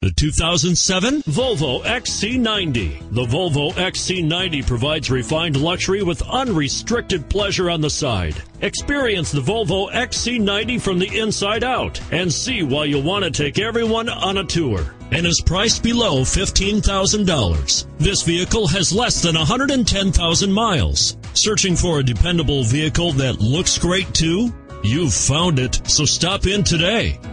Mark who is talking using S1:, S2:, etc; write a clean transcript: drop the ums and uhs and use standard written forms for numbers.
S1: The 2007 Volvo XC90. The Volvo XC90 provides refined luxury with unrestricted pleasure on the side. Experience the Volvo XC90 from the inside out and see why you'll want to take everyone on a tour. And is priced below $15,000. This vehicle has less than 110,000 miles. Searching for a dependable vehicle that looks great too? You've found it, so stop in today.